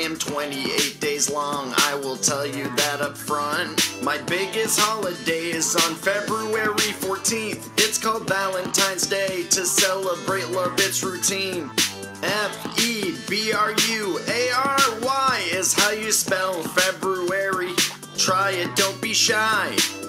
am 28 days long, I will tell you that up front. My biggest holiday is on February 14th. It's called Valentine's Day to celebrate love, it's routine. February is how you spell February. Try it, don't be shy.